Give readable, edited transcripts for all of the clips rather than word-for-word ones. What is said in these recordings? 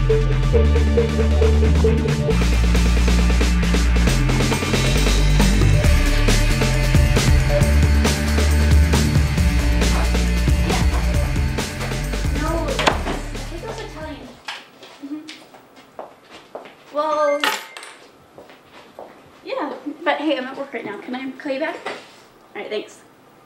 Well, yeah, but hey, I'm at work right now. Can I call you back? All right, thanks.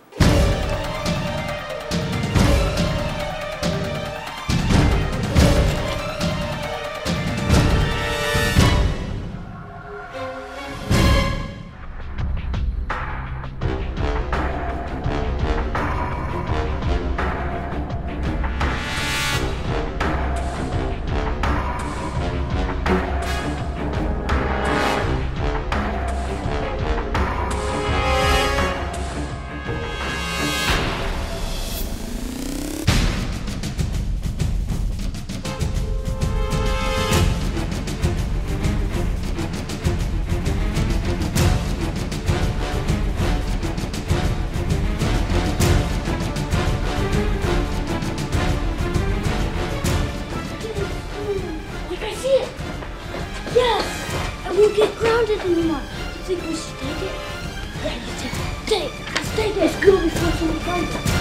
Yes! And we'll get grounded anymore. You think we should take it? Yeah, you take it. Take it. Let's take it. It's good before someone finds it.